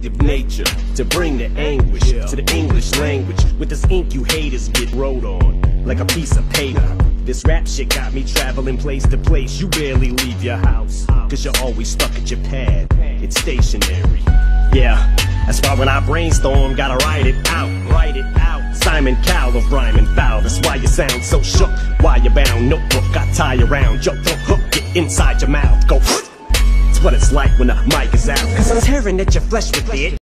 vindictive nature to bring the anguish to the English language. With this ink you haters get wrote on like a piece of paper. This rap shit got me traveling place to place. You barely leave your house, cause you're always stuck at your pad. It's stationary. Yeah, that's why when I brainstorm, gotta write it out. Simon Cowell of rhyming foul. That's why you sound so shook. Why you bound? Notebook got tie around. Yo, don't hook it inside your mouth. Go. It's what it's like when the mic is out. Cause I'm tearing at your flesh with it.